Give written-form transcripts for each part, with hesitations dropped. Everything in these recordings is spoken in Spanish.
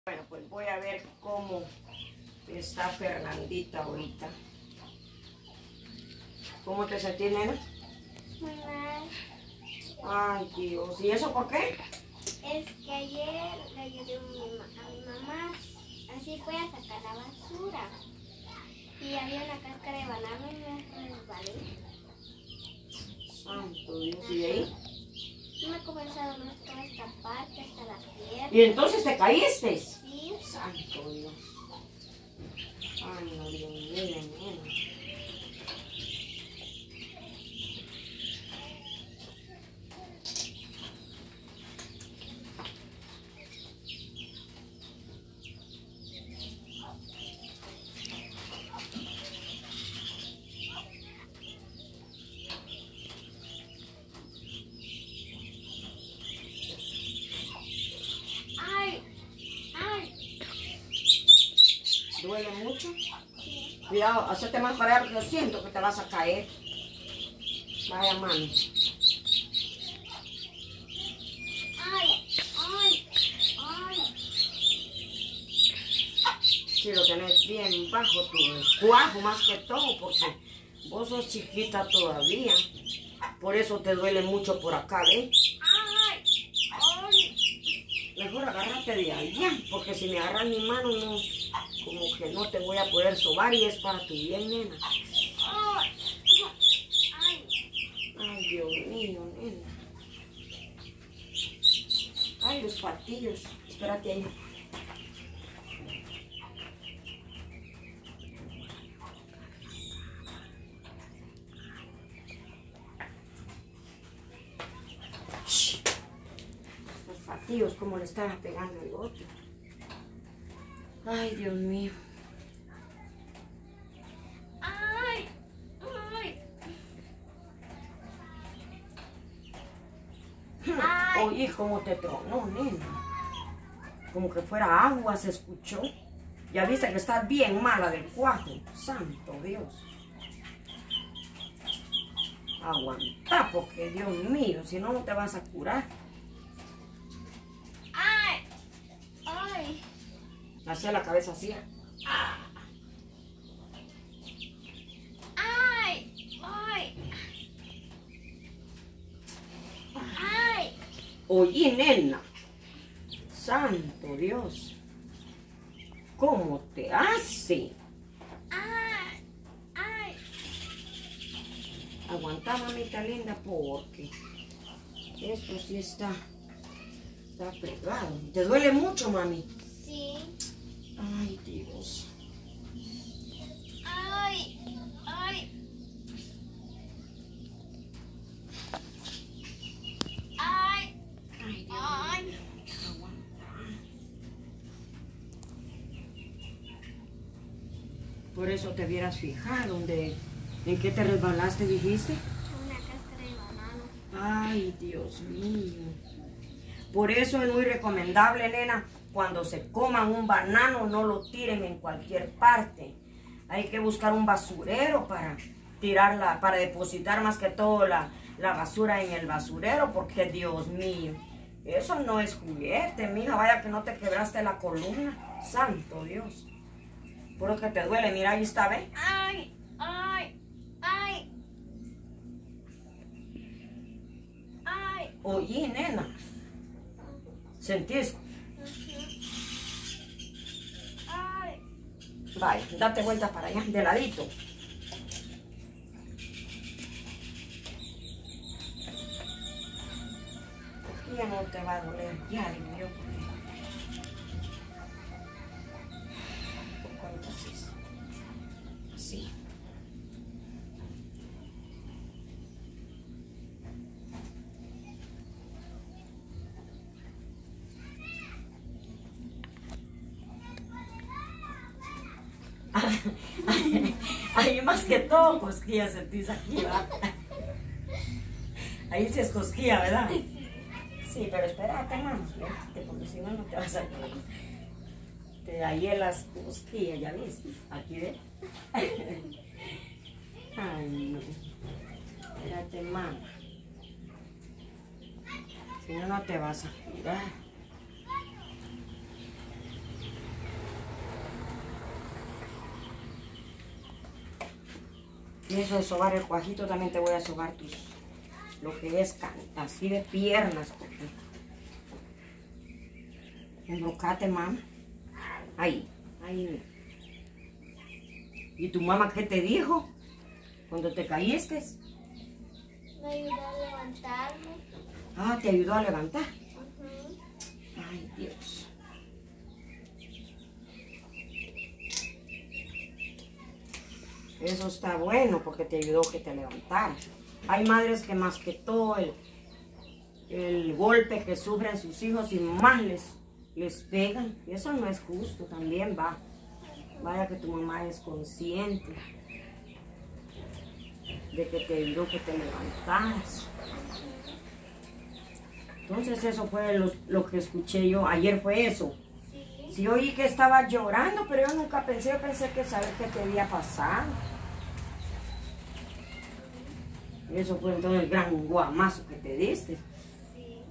Bueno, pues voy a ver cómo está Fernandita ahorita. ¿Cómo te sentís, nena? Muy mal. Ay, Dios. ¿Y eso por qué? Es que ayer le ayudé a mi mamá. Así fue a sacar la basura. Y había una cáscara de banano y me resbalé. Santo Dios. ¿Y de ahí? Y me comenzó a doler toda esta parte, hasta la pierna. ¿Y entonces te caíste? Sí. Santo Dios. Ay, no, Dios mío, nena. ¿Duele mucho? Sí. Cuidado, hacerte más para allá porque yo siento que te vas a caer. Vaya, mami. Si lo tenés bien bajo tu cuajo más que todo, porque vos sos chiquita todavía. Por eso te duele mucho por acá, ¿ves? Mejor agárrate de allá, porque si me agarras mi mano, no, como que no te voy a poder sobar y es para tu bien, nena. Ay, Dios mío, nena. Ay, los patillos. Espérate ahí. Shh. Los patillos, como le estaba pegando el otro. Ay, Dios mío. Oye, cómo te tronó, nena. Como que fuera agua, se escuchó. Ya viste que estás bien mala del cuajo. Santo Dios. Aguanta, porque Dios mío, si no, no te vas a curar. Hacia la cabeza así. Oye, nena. Santo Dios. ¿Cómo te hace? Aguanta, mamita linda, porque esto sí está pegado. ¿Te duele mucho, mami? Sí. Ay, Dios. Ay, Dios mío. Aguanta. Por eso te hubieras fijado en qué te resbalaste, dijiste. una cáscara de banano. Ay, Dios mío. Por eso es muy recomendable, nena, cuando se coman un banano, no lo tiren en cualquier parte. Hay que buscar un basurero para tirarla, para depositar más que todo la basura en el basurero, porque Dios mío, eso no es juguete, mija, vaya que no te quebraste la columna. Santo Dios. Por lo que te duele, mira, ahí está, ¿ve? Oye, nena, ¿sentís? Vaya, date vuelta para allá, de ladito. Ya no te va a doler, ya digo yo, porque poco así. Ahí más que todo cosquillas sentís aquí, ¿verdad? Ahí sí es cosquilla, ¿verdad? Sí, pero espérate, mamá, espérate, porque si no, no te vas a quedar. Ahí en las cosquillas, ¿ya viste? Aquí, ¿ves? Ay, no. Espérate, mamá. Si no, no te vas a curar. Y eso de sobar el cuajito también te voy a sobar lo que es así de piernas. Porque enrocate, mamá. Ahí. ¿Y tu mamá qué te dijo cuando te caíste? Me ayudó a levantarme. Ah, te ayudó a levantar. Ujú. Ay, Dios. Eso está bueno porque te ayudó que te levantaras. Hay madres que más que todo el golpe que sufren sus hijos y más les pegan. Y eso no es justo, también va. Vaya que tu mamá es consciente de que te ayudó que te levantaras. Entonces eso fue lo que escuché yo. Ayer fue eso. Sí. Sí oí que estabas llorando, pero yo nunca pensé, que saber qué te había pasado. Eso fue entonces el gran guamazo que te diste. Sí.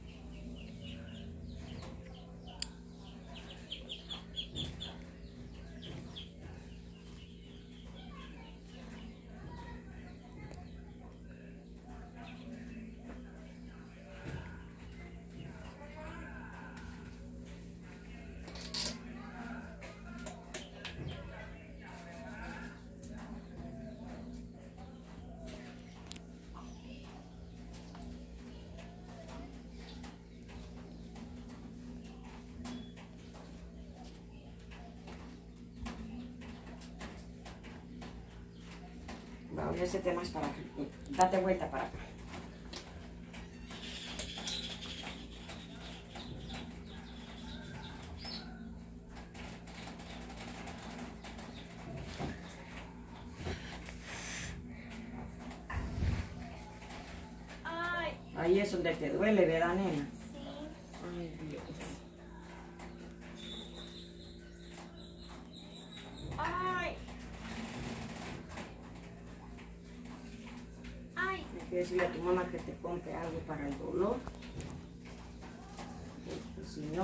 Vamos, ese tema es para acá. Date vuelta para acá. Ay, Ahí es donde te duele, ¿verdad, nena? sí. Ay, Dios. Ay. Ay. Hay que decirle a tu mamá que te compre algo para el dolor. Porque si no,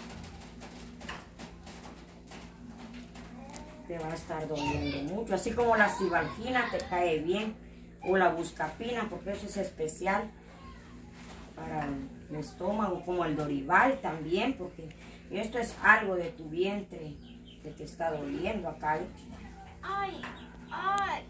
te va a estar doliendo mucho. Así como la cibalgina te cae bien, o la buscapina, porque eso es especial para el estómago, como el Dorival también, porque esto es algo de tu vientre que te está doliendo acá. Ay. Ay.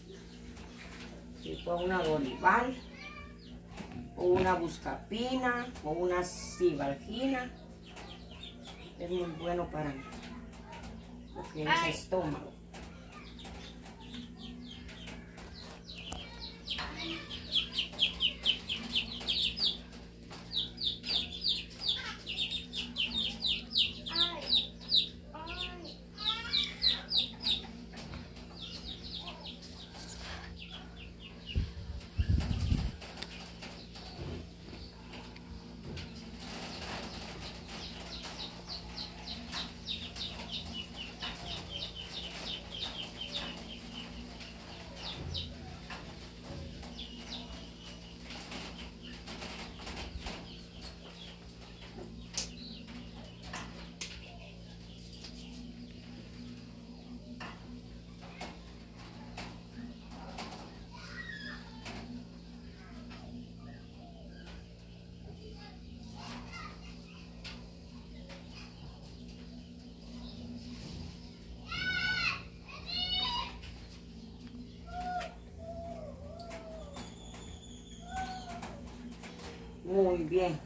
Si fue una Dorival, o una buscapina, o una cibalgina, es muy bueno para lo que es Ay. estómago. Ay. Ay. Muy bien.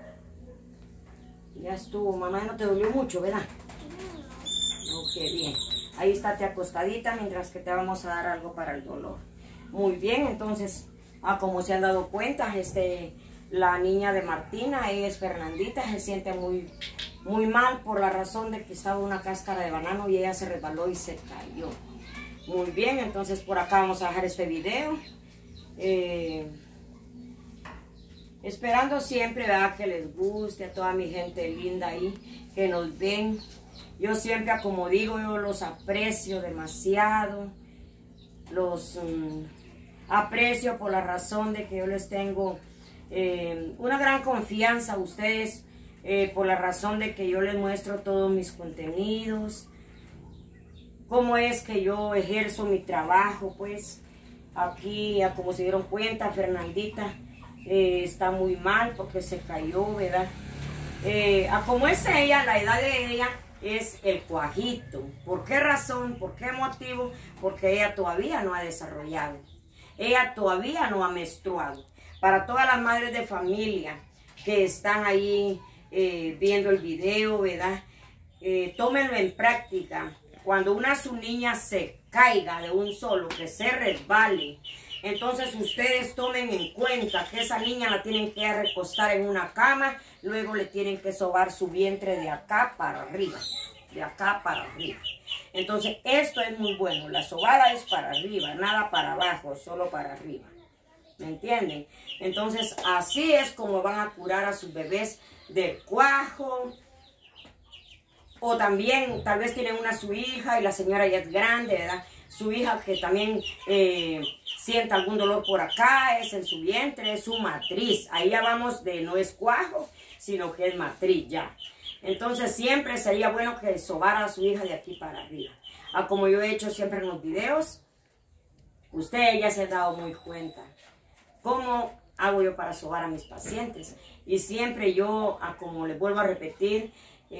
Ya estuvo, mamá, no te dolió mucho, ¿verdad? Oh, qué bien. Ahí estate acostadita mientras que te vamos a dar algo para el dolor. Muy bien, entonces, como se han dado cuenta, la niña de Martina, ella es Fernandita, se siente muy mal por la razón de que estaba una cáscara de banano y ella se resbaló y se cayó. Muy bien, entonces por acá vamos a dejar este video. Esperando siempre, ¿verdad?, que les guste a toda mi gente linda ahí que nos ven. Yo siempre, como digo, yo los aprecio demasiado. Los aprecio por la razón de que yo les tengo una gran confianza a ustedes, por la razón de que yo les muestro todos mis contenidos. cómo es que yo ejerzo mi trabajo, pues. Aquí, como se dieron cuenta, Fernandita está muy mal porque se cayó, ¿verdad? Como es ella, la edad de ella es el cuajito. ¿Por qué razón? ¿Por qué motivo? Porque ella todavía no ha desarrollado. Ella todavía no ha menstruado. Para todas las madres de familia que están ahí viendo el video, ¿verdad? Tómenlo en práctica. Cuando su niña se caiga de un solo, que se resbale, entonces ustedes tomen en cuenta que esa niña la tienen que recostar en una cama, luego le tienen que sobar su vientre de acá para arriba, de acá para arriba. Entonces esto es muy bueno, la sobada es para arriba, nada para abajo, solo para arriba. ¿Me entienden? Entonces así es como van a curar a sus bebés del cuajo. O también, tal vez tienen su hija y la señora ya es grande, ¿verdad? Su hija que también sienta algún dolor por acá, es en su vientre, es su matriz. Ahí ya vamos de no es cuajo, sino que es matriz ya. Entonces siempre sería bueno que sobara a su hija de aquí para arriba. Como yo he hecho siempre en los videos, usted ya se ha dado muy cuenta. ¿Cómo hago yo para sobar a mis pacientes? Y siempre yo, como les vuelvo a repetir,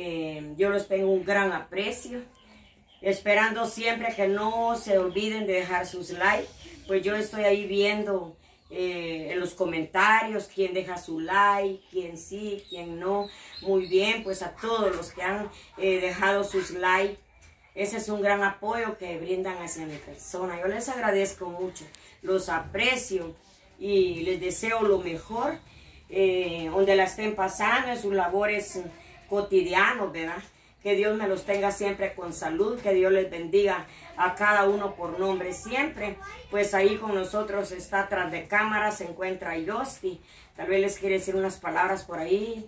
yo les tengo un gran aprecio, esperando siempre que no se olviden de dejar sus likes, pues yo estoy ahí viendo en los comentarios quién deja su like, quién sí, quién no. Muy bien, pues a todos los que han dejado sus likes, ese es un gran apoyo que brindan hacia mi persona. Yo les agradezco mucho, los aprecio y les deseo lo mejor, donde la estén pasando en sus labores cotidianos, ¿verdad? Que Dios me los tenga siempre con salud, que Dios les bendiga a cada uno por nombre siempre. Pues ahí con nosotros está tras de cámara, se encuentra Yosti. Tal vez les quiere decir unas palabras por ahí.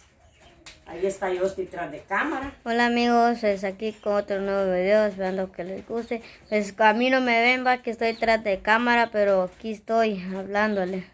Ahí está Yosti tras de cámara. Hola amigos, es aquí con otro nuevo video, esperando que les guste. Pues a mí no me ven, va que estoy tras de cámara, pero aquí estoy hablándole.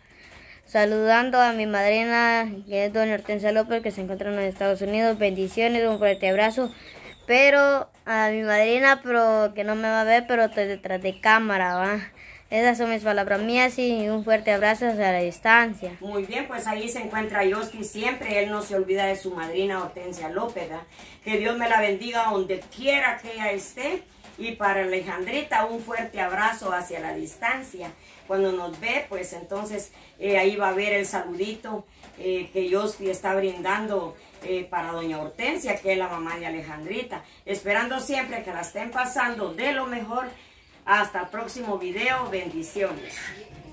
Saludando a mi madrina, que es doña Hortensia López, que se encuentra en los Estados Unidos. Bendiciones, un fuerte abrazo. Pero a mi madrina, pero que no me va a ver, pero estoy detrás de cámara, ¿va? Esas son mis palabras mías y un fuerte abrazo hacia la distancia. Muy bien, pues ahí se encuentra Yosti siempre. Él no se olvida de su madrina Hortensia López, ¿verdad? Que Dios me la bendiga donde quiera que ella esté. Y para Alejandrita, un fuerte abrazo hacia la distancia. Cuando nos ve, pues entonces ahí va a ver el saludito que Yosti está brindando para doña Hortensia, que es la mamá de Alejandrita. Esperando siempre que la estén pasando de lo mejor. Hasta el próximo video. Bendiciones.